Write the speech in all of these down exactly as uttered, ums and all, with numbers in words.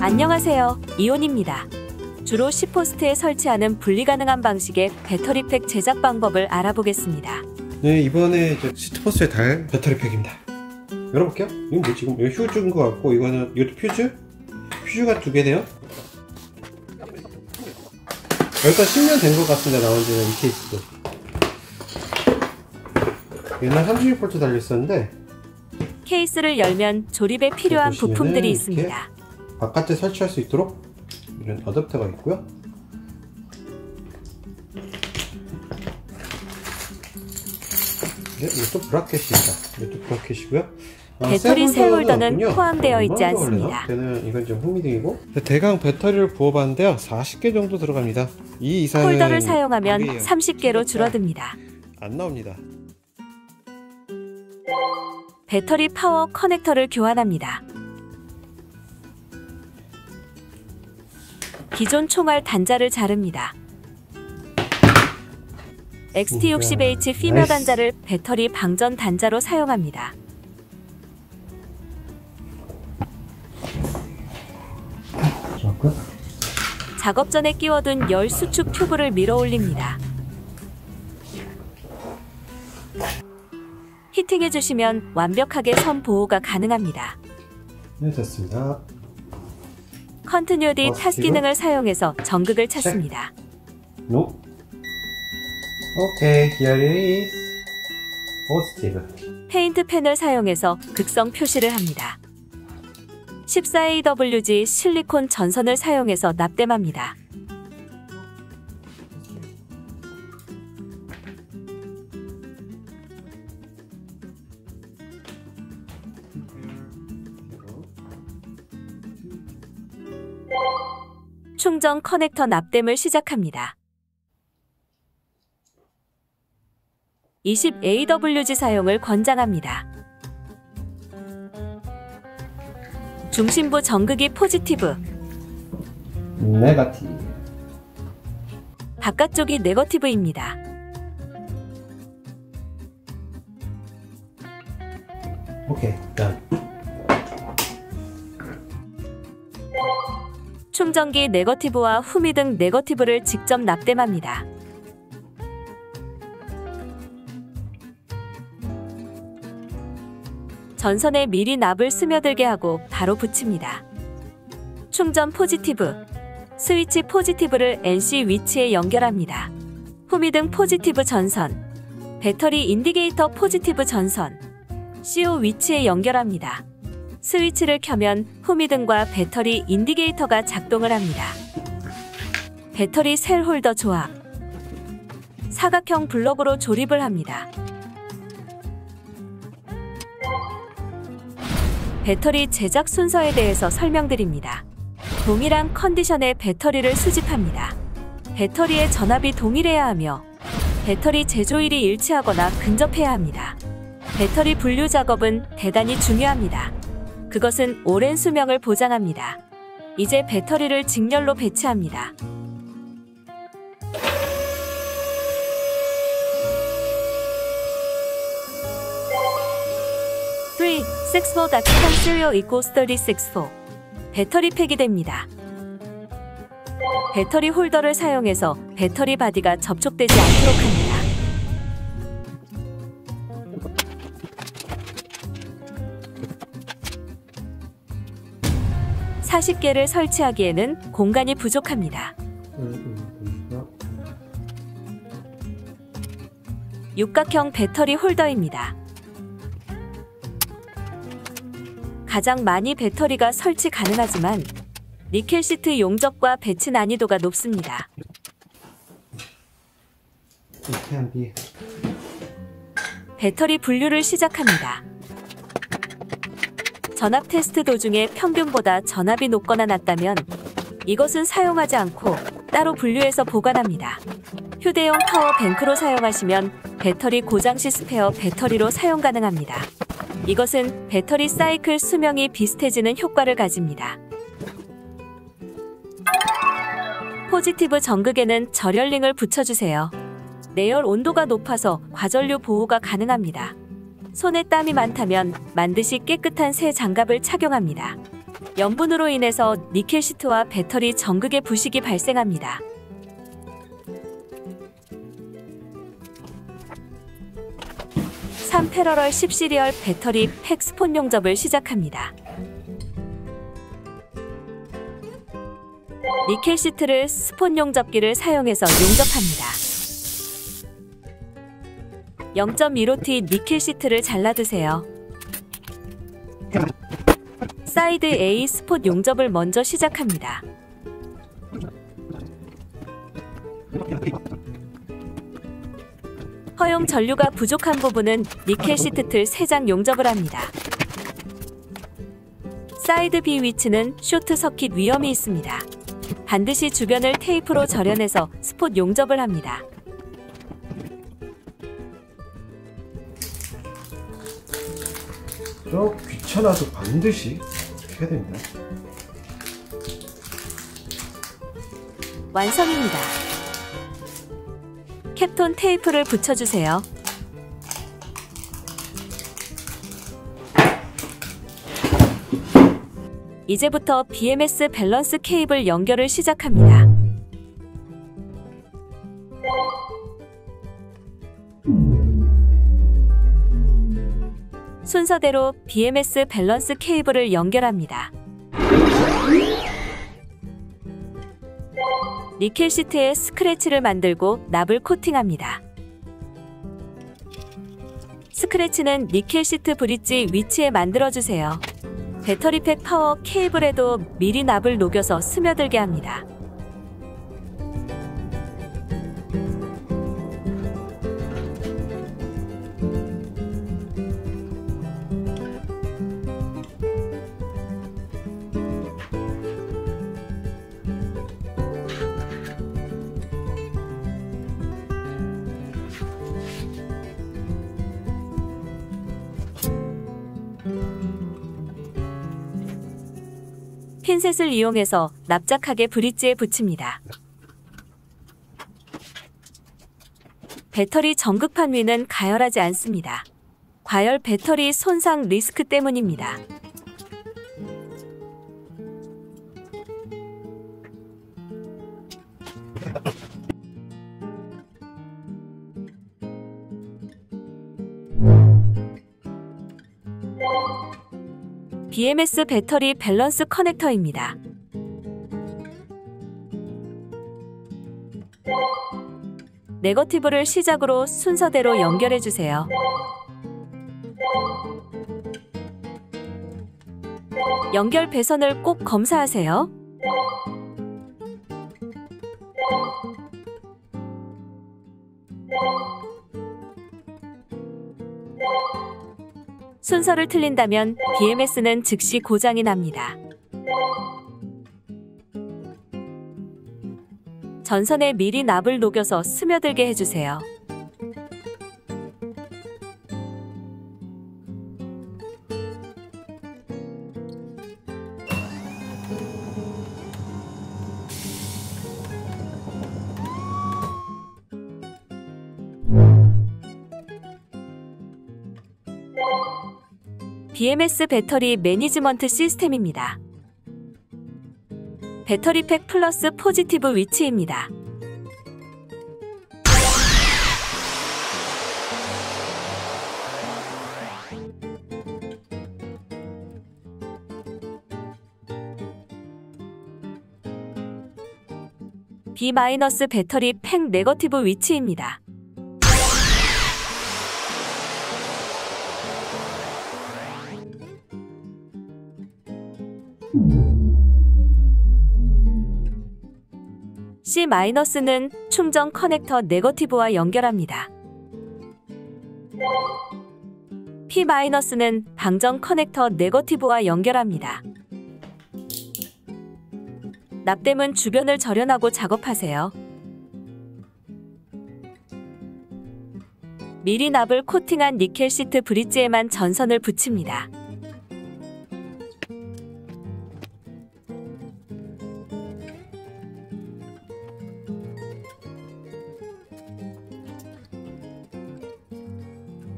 안녕하세요, 이온입니다. 주로 십 포스트에 설치하는 분리가능한 방식의 배터리팩 제작 방법을 알아보겠습니다. 네, 이번에 십 포스트에 달 배터리팩입니다. 열어볼게요. 이건 뭐 지금 여기 휴즈인 것 같고, 이거는 이것도 퓨즈? 퓨즈가 두 개네요. 여기까지 십 년 된 것 같습니다. 나온 지는 이 케이스도. 옛날 삼십육 볼트 달려있었는데, 케이스를 열면 조립에 필요한 부품들이 있습니다. 바깥에 설치할 수 있도록 이런 어댑터가 있고요. 네, 이것도 브라켓입니다. 이것도 브라켓이고요. 아, 배터리 새 홀더는 포함되어 있지 않습니다. 저는 이건 좀 흥미등이고, 대강 배터리를 부어봤는데요, 사십 개 정도 들어갑니다. 이 이상은 홀더를 사용하면 무게예요. 삼십 개로 줄어듭니다. 안 나옵니다. 배터리 파워 커넥터를 교환합니다. 기존 총알 단자를 자릅니다. 엑스티 육십 에이치 피머 나이스. 단자를 배터리 방전 단자로 사용합니다. 작업 전에 끼워둔 열 수축 튜브를 밀어 올립니다. 히팅해 주시면 완벽하게 선 보호가 가능합니다. 네, 됐습니다. 컨티뉴 디 타스 기능을 사용해서 전극을 찾습니다. No. 오케이, here is positive. 페인트 펜을 사용해서 극성 표시를 합니다. 십사 에이 더블유 지 실리콘 전선을 사용해서 납땜합니다. 충전 커넥터 납땜을 시작합니다. 이십 에이 더블유 지 사용을 권장합니다. 중심부 전극이 포지티브, 네거티브. 바깥쪽이 네거티브입니다. 오케이, done. 충전기 네거티브와 후미 등 네거티브를 직접 납땜합니다. 전선에 미리 납을 스며들게 하고 바로 붙입니다. 충전 포지티브, 스위치 포지티브를 엔씨 위치에 연결합니다. 후미 등 포지티브 전선, 배터리 인디게이터 포지티브 전선, 씨오 위치에 연결합니다. 스위치를 켜면 후미등과 배터리 인디게이터가 작동을 합니다. 배터리 셀 홀더 조합, 사각형 블럭으로 조립을 합니다. 배터리 제작 순서에 대해서 설명드립니다. 동일한 컨디션의 배터리를 수집합니다. 배터리의 전압이 동일해야 하며 배터리 제조일이 일치하거나 근접해야 합니다. 배터리 분류 작업은 대단히 중요합니다. 그것은 오랜 수명을 보장합니다. 이제 배터리를 직렬로 배치합니다. 쓰리, 식스, 포 닷 컴 serial equals 삼십육, 포. 배터리 팩이 됩니다. 배터리 홀더를 사용해서 배터리 바디가 접촉되지 않도록 합니다. 사십 개를 설치하기에는 공간이 부족합니다. 육각형 배터리 홀더입니다. 가장 많이 배터리가 설치 가능하지만 니켈 시트 용접과 배치 난이도가 높습니다. 배터리 분류를 시작합니다. 전압 테스트 도중에 평균보다 전압이 높거나 낮다면 이것은 사용하지 않고 따로 분류해서 보관합니다. 휴대용 파워뱅크로 사용하시면 배터리 고장 시 스페어 배터리로 사용 가능합니다. 이것은 배터리 사이클 수명이 비슷해지는 효과를 가집니다. 포지티브 전극에는 절연링을 붙여주세요. 내열 온도가 높아서 과전류 보호가 가능합니다. 손에 땀이 많다면 반드시 깨끗한 새 장갑을 착용합니다. 염분으로 인해서 니켈 시트와 배터리 전극의 부식이 발생합니다. 삼 패러럴 십 시리얼 배터리 팩 스폰 용접을 시작합니다. 니켈 시트를 스폰 용접기를 사용해서 용접합니다. 영 점 일오 티 니켈 시트를 잘라두세요. 사이드 A 스폿 용접을 먼저 시작합니다. 허용 전류가 부족한 부분은 니켈 시트 틀 세 장 용접을 합니다. 사이드 B 위치는 쇼트 서킷 위험이 있습니다. 반드시 주변을 테이프로 절연해서 스폿 용접을 합니다. 좀 귀찮아도 반드시 해야 됩니다. 완성입니다. 캡톤 테이프를 붙여주세요. 이제부터 비엠에스 밸런스 케이블 연결을 시작합니다. 순서대로 비엠에스 밸런스 케이블을 연결합니다. 니켈 시트에 스크래치를 만들고 납을 코팅합니다. 스크래치는 니켈 시트 브릿지 위치에 만들어주세요. 배터리팩 파워 케이블에도 미리 납을 녹여서 스며들게 합니다. 핀셋을 이용해서 납작하게 브릿지에 붙입니다. 배터리 전극판 위는 가열하지 않습니다. 과열 배터리 손상 리스크 때문입니다. 비엠에스 배터리 밸런스 커넥터입니다. 네거티브를 시작으로 순서대로 연결해 주세요. 연결 배선을 꼭 검사하세요. 순서를 틀린다면 비엠에스는 즉시 고장이 납니다. 전선에 미리 납을 녹여서 스며들게 해주세요. 비엠에스 배터리 매니지먼트 시스템입니다. 배터리팩 플러스 포지티브 위치입니다. B- 배터리 팩 네거티브 위치입니다. C-는 충전 커넥터 네거티브와 연결합니다. P-는 방전 커넥터 네거티브와 연결합니다. 납땜은 주변을 절연하고 작업하세요. 미리 납을 코팅한 니켈 시트 브릿지에만 전선을 붙입니다.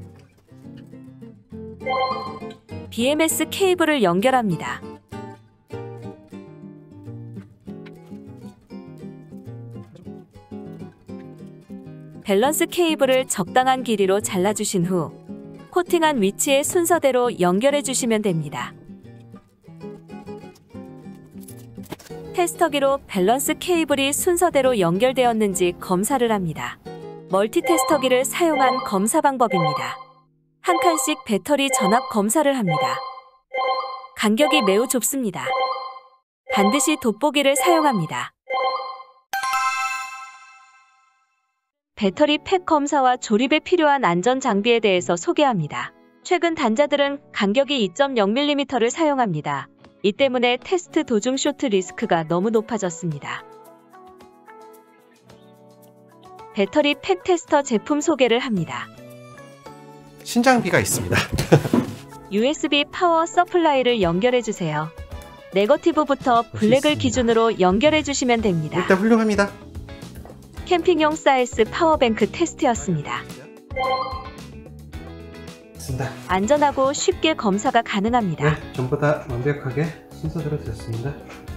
비엠에스 케이블을 연결합니다. 밸런스 케이블을 적당한 길이로 잘라주신 후 코팅한 위치에 순서대로 연결해 주시면 됩니다. 테스터기로 밸런스 케이블이 순서대로 연결되었는지 검사를 합니다. 멀티 테스터기를 사용한 검사 방법입니다. 한 칸씩 배터리 전압 검사를 합니다. 간격이 매우 좁습니다. 반드시 돋보기를 사용합니다. 배터리 팩 검사와 조립에 필요한 안전 장비에 대해서 소개합니다. 최근 단자들은 간격이 이 점 영 밀리미터를 사용합니다. 이 때문에 테스트 도중 쇼트 리스크가 너무 높아졌습니다. 배터리 팩 테스터 제품 소개를 합니다. 신장비가 있습니다. 유에스비 파워 서플라이를 연결해 주세요. 네거티브부터 블랙을 기준으로 연결해 주시면 됩니다. 일단 훌륭합니다. 캠핑용 사이즈 파워뱅크 테스트였습니다. 됐습니다. 안전하고 쉽게 검사가 가능합니다. 네, 전부 다 완벽하게 순서대로 됐습니다.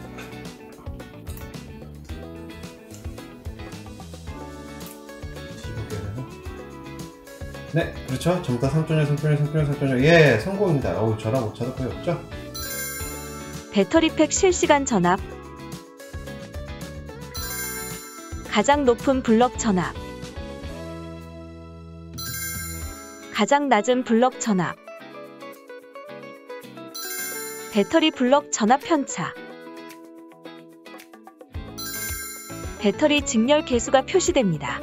네, 그렇죠. 전부 다 삼 점 영, 삼 점 영, 삼 점 영, 삼 점 영. 예, 성공입니다. 어우, 저랑 오차도 거의 없죠? 배터리 팩 실시간 전압, 가장 높은 블럭 전압, 가장 낮은 블럭 전압, 배터리 블럭 전압 편차, 배터리 직렬 계수가 표시됩니다.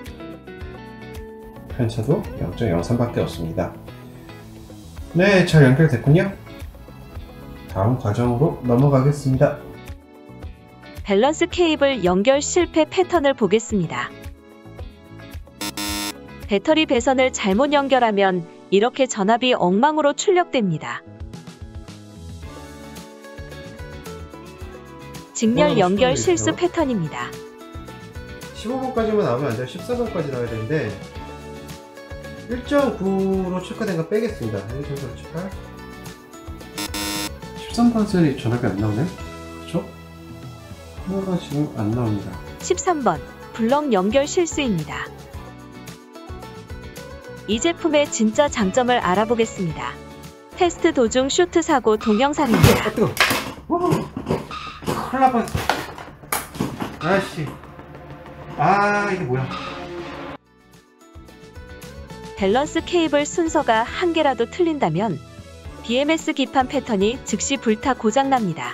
편차도 영 점 영삼밖에 없습니다. 네, 잘 연결됐군요. 다음 과정으로 넘어가겠습니다. 밸런스 케이블 연결 실패 패턴을 보겠습니다. 배터리 배선을 잘못 연결하면 이렇게 전압이 엉망으로 출력됩니다. 직렬 연결 실수 패턴입니다. 십오 번까지만 나오면 안 돼요. 십사 번까지 나와야 되는데 일 점 구로 체크된 거 빼겠습니다. 일 점 구십팔 십삼 번짜리 전압이 안 나오네? 그렇죠? 하나가 지금 안 나옵니다. 십삼 번 블럭 연결 실수입니다. 이 제품의 진짜 장점을 알아보겠습니다. 테스트 도중 쇼트 사고 동영상입니다. 아, 뜨거워. 큰일 날 뻔했어. 아씨. 아, 이게 뭐야. 밸런스 케이블 순서가 한 개라도 틀린다면 비엠에스 기판 패턴이 즉시 불타 고장납니다.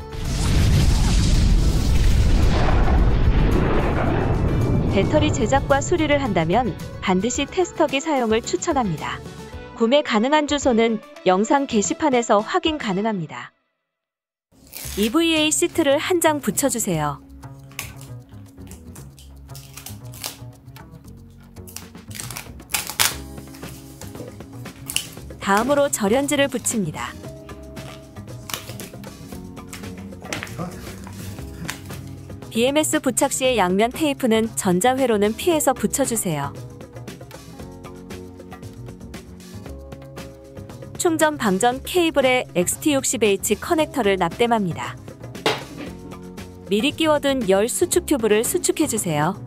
배터리 제작과 수리를 한다면 반드시 테스터기 사용을 추천합니다. 구매 가능한 주소는 영상 게시판에서 확인 가능합니다. 이브이에이 시트를 한 장 붙여주세요. 다음으로 절연지를 붙입니다. 비엠에스 부착 시의 양면 테이프는 전자회로는 피해서 붙여주세요. 충전 방전 케이블에 엑스티 육십 에이치 커넥터를 납땜합니다. 미리 끼워둔 열 수축 튜브를 수축해주세요.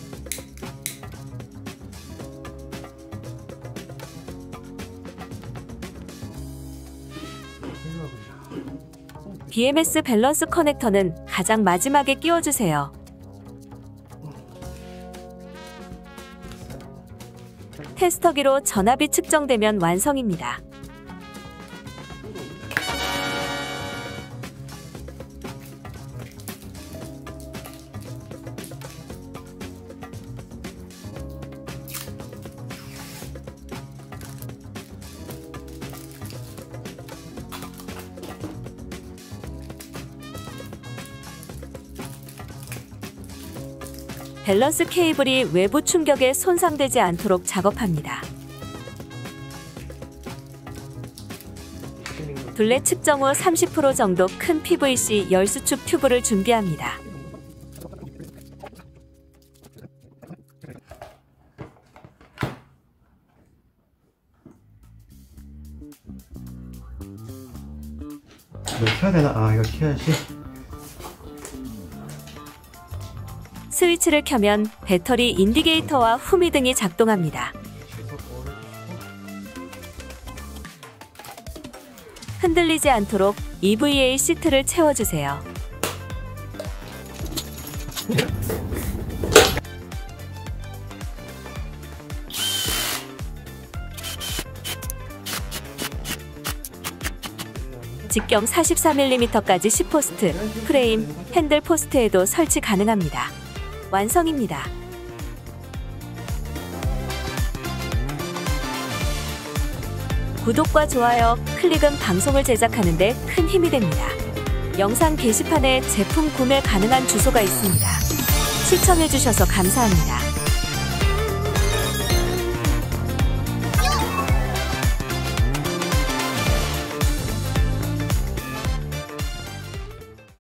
비엠에스 밸런스 커넥터는 가장 마지막에 끼워주세요. 테스터기로 전압이 측정되면 완성입니다. 밸런스 케이블이 외부 충격에 손상되지 않도록 작업합니다. 둘레 측정 후 삼십 퍼센트 정도 큰 피브이씨 열수축 튜브를 준비합니다. 이거 켜야 되나? 아, 이거 켜야지. 스위치를 켜면 배터리 인디게이터와 후미등이 작동합니다. 흔들리지 않도록 이브이에이 시트를 채워주세요. 직경 사십사 밀리미터까지 십 포스트, 프레임, 핸들 포스트에도 설치 가능합니다. 완성입니다. 구독과 좋아요, 클릭은 방송을 제작하는 데 큰 힘이 됩니다. 영상 게시판에 제품 구매 가능한 주소가 있습니다. 시청해주셔서 감사합니다.